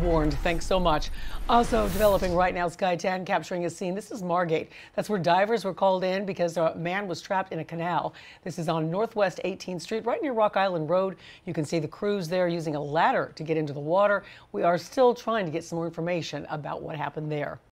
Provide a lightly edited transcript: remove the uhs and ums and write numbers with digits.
warned. Thanks so much. Also developing right now, Sky 10 capturing a scene. This is Margate. That's where divers were called in because a man was trapped in a canal. This is on Northwest 18th Street, right near Rock Island Road. You can see the crews there using a ladder to get into the water. We are still trying to get some more information about what happened there.